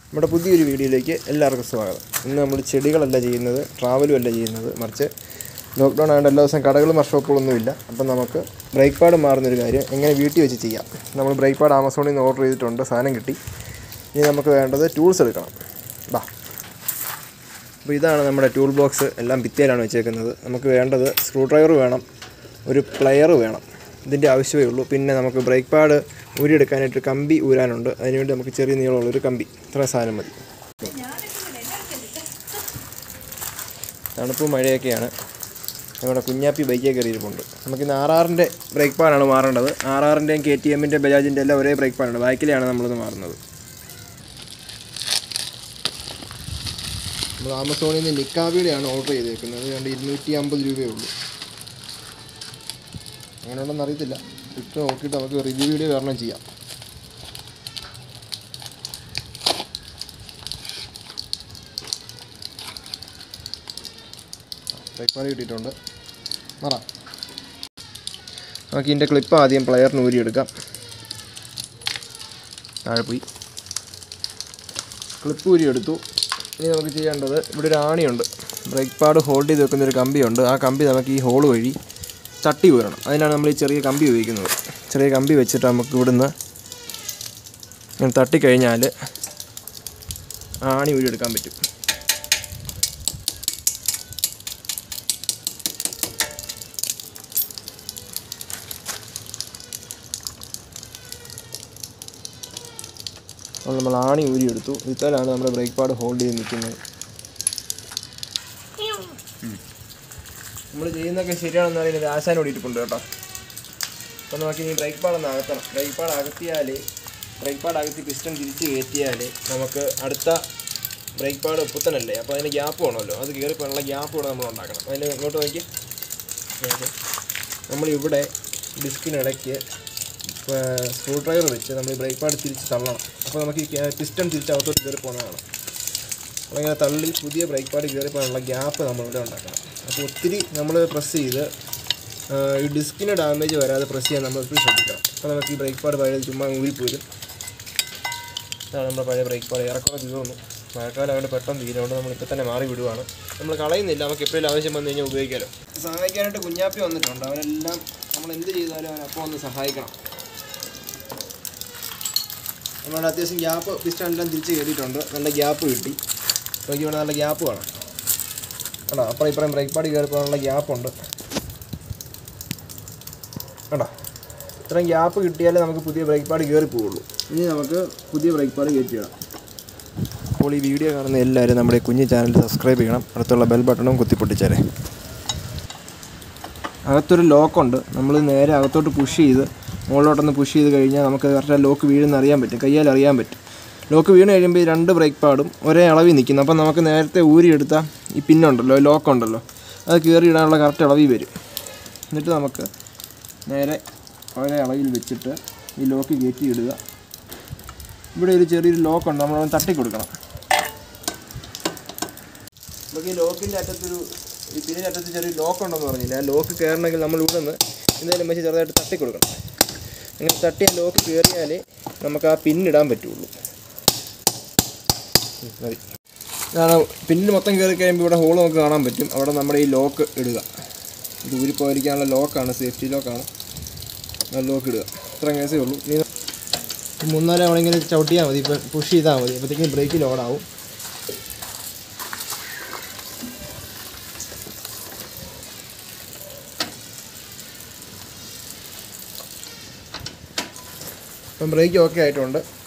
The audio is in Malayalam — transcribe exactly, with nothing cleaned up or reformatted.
നമ്മുടെ പുതിയൊരു വീഡിയോയിലേക്ക് എല്ലാവർക്കും സ്വാഗതം. ഇന്ന് നമ്മൾ ചെടികളല്ല ചെയ്യുന്നത്, ട്രാവലും അല്ല ചെയ്യുന്നത്, മറിച്ച് ലോക്ക്ഡൗൺ ആയതുകൊണ്ട് എല്ലാ ദിവസവും കടകളും വർക്ക്ഷോപ്പുകളൊന്നുമില്ല. അപ്പം നമുക്ക് ബ്രേക്ക് പാഡ് മാറുന്നൊരു കാര്യം എങ്ങനെ വീട്ടിൽ വെച്ച് ചെയ്യാം. നമ്മൾ ബ്രേക്ക് പാഡ് ആമസോണിൽ നിന്ന് ഓർഡർ ചെയ്തിട്ടുണ്ട്, സാധനം കിട്ടി. ഇനി നമുക്ക് വേണ്ടത് ടൂൾസ് എടുക്കണം. ബാ, അപ്പോൾ ഇതാണ് നമ്മുടെ ടൂൾ ബോക്സ്. എല്ലാം ഭിത്തിയിലാണ് വെച്ചേക്കുന്നത്. നമുക്ക് വേണ്ടത് സ്ക്രൂ ഡ്രൈവർ വേണം, ഒരു പ്ലെയർ വേണം, ഇതിൻ്റെ ആവശ്യമേ ഉള്ളൂ. പിന്നെ നമുക്ക് ബ്രേക്ക് പാഡ് ഊരിയെടുക്കാനായിട്ട് കമ്പി ഊരാനുണ്ട്, അതിനുവേണ്ടി നമുക്ക് ചെറിയ നീളമുള്ളൊരു കമ്പി. ഇത്ര സാധനം മതി. തണുപ്പും മഴയൊക്കെയാണ്. നമ്മുടെ കുഞ്ഞാപ്പി ബൈക്കേ കയറിയിരിപ്പുണ്ട്. നമുക്കിന്ന് ആർ ആറിൻ്റെ ബ്രേക്ക് പാഡാണ് മാറേണ്ടത്. ആർ ആറിൻ്റെയും കെ ടി എമ്മിൻ്റെ ബജാജിൻ്റെ എല്ലാം ഒരേ ബ്രേക്ക് പാഡാണ്. ബൈക്കിലാണ് നമ്മളിത് മാറുന്നത്. നമ്മൾ ആമസോണിൽ നിന്ന് നിക്കാബിയുടെയാണ് ഓർഡർ ചെയ്തേക്കുന്നത്. രണ്ട് ഇരുന്നൂറ്റി അമ്പത് രൂപയേ ഉള്ളൂ. അങ്ങനെ ഉണ്ടെന്ന് അറിയത്തില്ല. ഇട്ട് നോക്കിയിട്ട് നമുക്ക് റിവ്യൂ വീഡിയോ കാരണം ചെയ്യാം. ബ്രേക്ക് പാഡ് കിട്ടിയിട്ടുണ്ട്. മാറാം. നമുക്ക് ഇതിൻ്റെ ക്ലിപ്പ് ആദ്യം പ്ലെയറിന് ഊരിയെടുക്കാം. താഴെ പോയി ക്ലിപ്പ് ഊരിയെടുത്തു. ഇനി നമുക്ക് ചെയ്യേണ്ടത്, ഇവിടെ ഒരു ആണിയുണ്ട്, ബ്രേക്ക് പാഡ് ഹോൾഡ് ചെയ്ത് വെക്കുന്നൊരു കമ്പിയുണ്ട്. ആ കമ്പി നമുക്ക് ഈ ഹോൾ വഴി തട്ടി ഊരണം. അതിനാണ് നമ്മൾ ഈ ചെറിയ കമ്പി ഉപയോഗിക്കുന്നത്. ചെറിയ കമ്പി വെച്ചിട്ട് നമുക്ക് ഇവിടുന്ന് ഇങ്ങനെ തട്ടിക്കഴിഞ്ഞാൽ ആണി ഊരിയെടുക്കാൻ പറ്റും. അപ്പോൾ നമ്മൾ ആണി ഊരിയെടുത്തു. ഇത്തരമാണ് നമ്മുടെ ബ്രേക്ക് പാഡ് ഹോൾഡ് ചെയ്ത് നിൽക്കുന്നത്. നമ്മൾ ചെയ്യുന്നതൊക്കെ ശരിയാണെന്ന് അറിയുന്നത് ആശാനോട് ഇരിപ്പുണ്ട് കേട്ടോ. അപ്പോൾ നമുക്ക് ഇനി ബ്രേക്ക് പാഡ് ഒന്ന് അകത്തണം. ബ്രേക്ക് പാഡ് അകത്തിയാൽ ബ്രേക്ക് പാഡ് അകത്തി പിസ്റ്റൺ തിരിച്ച് കയറ്റിയാൽ നമുക്ക് അടുത്ത ബ്രേക്ക് പാഡ് പുത്തനല്ലേ, അപ്പോൾ അതിന് ഗ്യാപ്പ് വേണമല്ലോ. അത് കയറിപ്പോയുള്ള ഗ്യാപ്പ് കൂടെ നമ്മൾ ഉണ്ടാക്കണം. അതിന് ഇങ്ങോട്ട് നോക്കി, നമ്മളിവിടെ ഡിസ്കിനിടയ്ക്ക് സ്ക്രൂ ഡ്രൈവർ വെച്ച് നമ്മൾ ബ്രേക്ക് പാഡ് തിരിച്ച് തള്ളണം. അപ്പോൾ നമുക്ക് ഈ പിസ്റ്റൺ തിരിച്ച് അകത്തോട്ട് കയറി പോകുന്നതാണ്. നമ്മളിങ്ങനെ തള്ളി പുതിയ ബ്രേക്ക് പാഡ് കയറി പോകാനുള്ള ഗ്യാപ്പ് നമ്മളിവിടെ ഉണ്ടാക്കണം. അപ്പോൾ ഒത്തിരി നമ്മൾ പ്രസ് ചെയ്ത് ഈ ഡിസ്കിന് ഡാമേജ് വരാതെ പ്രസ് ചെയ്യാൻ നമ്മൾ ഒത്തിരി ശ്രദ്ധിക്കണം. അപ്പോൾ നമുക്ക് ഈ ബ്രേക്ക് പാഡ് പഴയ ചുമ്മാ ഊരിപ്പോരും. ഇതാണ് നമ്മുടെ പഴയ ബ്രേക്ക് പാഡ്. ഇറക്കുമ്പോൾ തീർന്നു. മഴക്കാലം അതുകൊണ്ട് പെട്ടെന്ന് തീരുന്നുണ്ട്. നമ്മളിപ്പോൾ തന്നെ മാറി വിടുവാണ്. നമ്മൾ കളയുന്നില്ല, നമുക്ക് എപ്പോഴും ആവശ്യം വന്നു കഴിഞ്ഞാൽ ഉപയോഗിക്കാമല്ലോ. സഹായിക്കാനായിട്ട് കുഞ്ഞാപ്പി വന്നിട്ടുണ്ട്. അവരെല്ലാം നമ്മൾ എന്ത് ചെയ്താലും അവൻ അപ്പോൾ ഒന്ന് സഹായിക്കണം. നമ്മുടെ അത്യാവശ്യം ഗ്യാപ്പ് പിസ്റ്റണെല്ലാം തിരിച്ച് കയറിയിട്ടുണ്ട്. നല്ല ഗ്യാപ്പ് കിട്ടി. നോക്കി വേണം, നല്ല ഗ്യാപ്പ് വേണം കേട്ടോ. അപ്പുറം ഇപ്പുറം ബ്രേക്ക് പാഡ് കയറി പോകാനുള്ള ഗ്യാപ്പുണ്ട് കേട്ടോ. ഇത്രയും ഗ്യാപ്പ് കിട്ടിയാലേ നമുക്ക് പുതിയ ബ്രേക്ക് പാഡ് കയറി പോവുള്ളൂ. ഇനി നമുക്ക് പുതിയ ബ്രേക്ക് പാഡ് കയറ്റിയിടാം. അപ്പോൾ ഈ വീഡിയോ കാണുന്ന എല്ലാവരും നമ്മുടെ കുഞ്ഞു ചാനൽ സബ്സ്ക്രൈബ് ചെയ്യണം. അടുത്തുള്ള ബെൽ ബട്ടണും കുത്തിപ്പൊട്ടിച്ചാലേ. അകത്തൊരു ലോക്കുണ്ട്. നമ്മൾ നേരെ അകത്തോട്ട് പുഷ് ചെയ്ത് മുകളിലോട്ടൊന്ന് പുഷ് ചെയ്ത് കഴിഞ്ഞാൽ നമുക്ക് കറക്റ്റ് ആ ലോക്ക് വീഴുന്ന അറിയാൻ പറ്റും, കയ്യാൽ അറിയാൻ പറ്റും. ലോക്ക് വീണ് കഴിയുമ്പോൾ ഈ രണ്ട് ബ്രേക്ക് പാഡും ഒരേ അളവിൽ നിൽക്കുന്നു. അപ്പം നമുക്ക് നേരത്തെ ഊരിയെടുത്ത ഈ പിന്നുണ്ടല്ലോ, ലോക്കുണ്ടല്ലോ, അത് കയറി ഇടാനുള്ള കറക്റ്റ് അളവിൽ വരും. എന്നിട്ട് നമുക്ക് നേരെ ഒരേ അളവിൽ വെച്ചിട്ട് ഈ ലോക്ക് കയറ്റി ഇടുക. ഇവിടെ ഒരു ചെറിയൊരു ലോക്കുണ്ട്, നമ്മളത് തട്ടി കൊടുക്കണം. നമുക്ക് ഈ ലോക്കിൻ്റെ അറ്റത്തൊരു ഈ പിന്നിൻ്റെ അറ്റത്ത് ചെറിയൊരു ലോക്കുണ്ടെന്ന് പറഞ്ഞില്ല. ആ ലോക്ക് കയറണമെങ്കിൽ നമ്മൾ ഇവിടെ നിന്ന് എന്തായാലും വെച്ച് ചെറുതായിട്ട് തട്ടി കൊടുക്കണം. അങ്ങനെ തട്ടി ആ ലോക്ക് കയറിയാലേ നമുക്ക് ആ പിന്നിടാൻ പറ്റുള്ളൂ. മതി. ഇതാണ് പിന്നിൽ മൊത്തം കയറി കഴിയുമ്പോൾ ഇവിടെ ഹോൾ നമുക്ക് കാണാൻ പറ്റും. അവിടെ നമ്മുടെ ഈ ലോക്ക് ഇടുക. ഇത് ഊരിപ്പോയിരിക്കാനുള്ള ലോക്കാണ്, സേഫ്റ്റി ലോക്കാണ്. ആ ലോക്ക് ഇടുക. ഇത്രയും കേസേ ഉള്ളൂ. ഇനി മൂന്നാല് തവണ ചവിട്ടിയാൽ മതി. ഇപ്പം പുഷ് ചെയ്താൽ മതി. അപ്പോഴത്തേക്കും ബ്രേക്ക് ലോഡാവും. അപ്പം ബ്രേക്ക് ഓക്കെ ആയിട്ടുണ്ട്.